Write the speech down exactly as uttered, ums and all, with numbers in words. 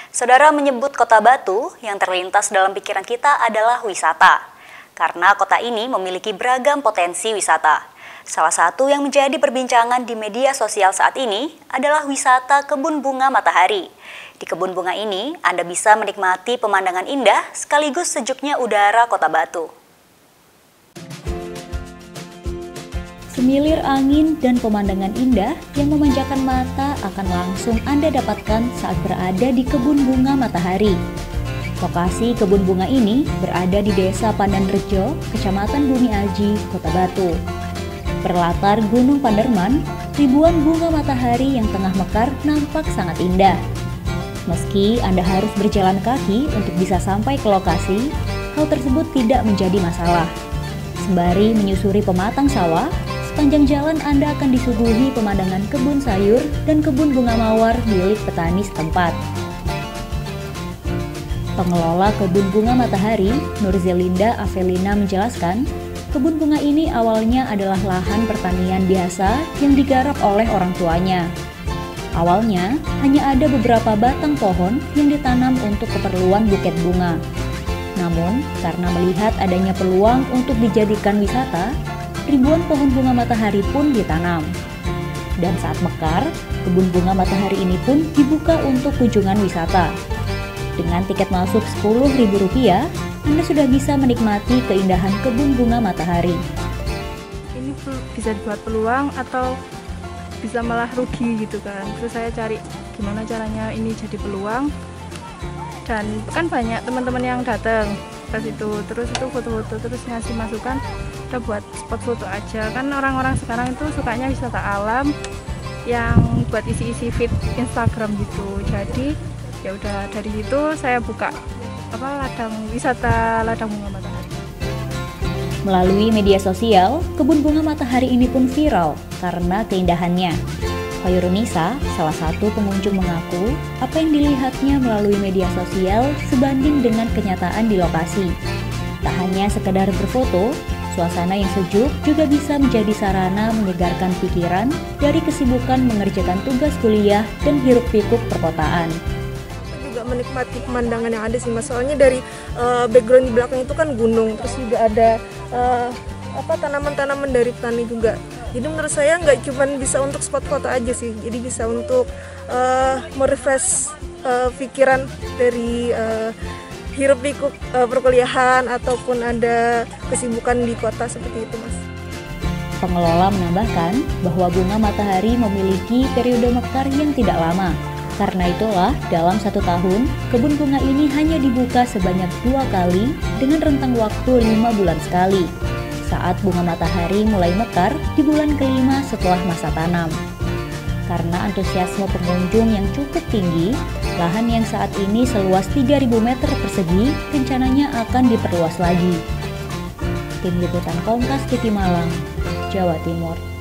Saudara, menyebut Kota Batu, yang terlintas dalam pikiran kita adalah wisata. Karena kota ini memiliki beragam potensi wisata. Salah satu yang menjadi perbincangan di media sosial saat ini adalah wisata kebun bunga matahari. Di kebun bunga ini, Anda bisa menikmati pemandangan indah sekaligus sejuknya udara Kota Batu. Semilir angin dan pemandangan indah yang memanjakan mata akan langsung Anda dapatkan saat berada di kebun bunga matahari. Lokasi kebun bunga ini berada di Desa Pandanrejo, Kecamatan Bumi Aji, Kota Batu. Berlatar Gunung Panderman, ribuan bunga matahari yang tengah mekar nampak sangat indah. Meski Anda harus berjalan kaki untuk bisa sampai ke lokasi, hal tersebut tidak menjadi masalah. Sembari menyusuri pematang sawah, sepanjang jalan Anda akan disuguhi pemandangan kebun sayur dan kebun bunga mawar milik petani setempat. Pengelola kebun bunga matahari, Nurzelinda Avelina menjelaskan, kebun bunga ini awalnya adalah lahan pertanian biasa yang digarap oleh orang tuanya. Awalnya, hanya ada beberapa batang pohon yang ditanam untuk keperluan buket bunga. Namun, karena melihat adanya peluang untuk dijadikan wisata, ribuan pohon bunga matahari pun ditanam. Dan saat mekar, kebun bunga matahari ini pun dibuka untuk kunjungan wisata. Dengan tiket masuk sepuluh ribu rupiah, Anda sudah bisa menikmati keindahan kebun bunga matahari. Ini bisa dibuat peluang atau bisa malah rugi gitu kan. Terus saya cari gimana caranya ini jadi peluang. Dan kan banyak teman-teman yang datang ke situ. Terus itu foto-foto, terus ngasih masukan, udah buat spot foto aja. Kan orang-orang sekarang itu sukanya wisata alam yang buat isi-isi feed Instagram gitu. Jadi ya udah dari itu saya buka apa ladang wisata ladang bunga matahari. Melalui media sosial, kebun bunga matahari ini pun viral karena keindahannya. Khairunisa, salah satu pengunjung, mengaku apa yang dilihatnya melalui media sosial sebanding dengan kenyataan di lokasi. Tak hanya sekedar berfoto, suasana yang sejuk juga bisa menjadi sarana menyegarkan pikiran dari kesibukan mengerjakan tugas kuliah dan hiruk-pikuk perkotaan. Juga menikmati pemandangan yang ada sih mas, soalnya dari uh, background di belakang itu kan gunung, terus juga ada uh, apa tanaman-tanaman dari petani juga. Jadi menurut saya nggak cuma bisa untuk spot foto aja sih, jadi bisa untuk uh, merefresh uh, pikiran dari uh, hiruk pikuk uh, perkuliahan ataupun ada kesibukan di kota seperti itu mas. Pengelola menambahkan bahwa bunga matahari memiliki periode mekar yang tidak lama. Karena itulah, dalam satu tahun, kebun bunga ini hanya dibuka sebanyak dua kali dengan rentang waktu lima bulan sekali. Saat bunga matahari mulai mekar di bulan kelima setelah masa tanam. Karena antusiasme pengunjung yang cukup tinggi, lahan yang saat ini seluas tiga ribu meter persegi rencananya akan diperluas lagi. Tim Liputan Kompas T V Malang, Jawa Timur.